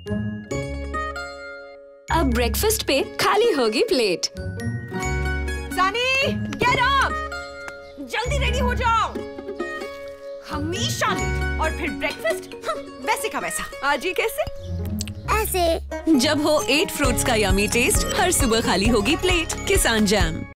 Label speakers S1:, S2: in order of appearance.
S1: अब ब्रेकफास्ट पे खाली होगी प्लेट।
S2: Sunny, get up! जल्दी रेडी हो जाओ। हमेशा लेट और फिर ब्रेकफास्ट वैसे का वैसा। आज ही कैसे?
S3: ऐसे।
S4: जब हो 8 फ्रूट्स का यमी टेस्ट, हर सुबह खाली होगी प्लेट। किसान जैम।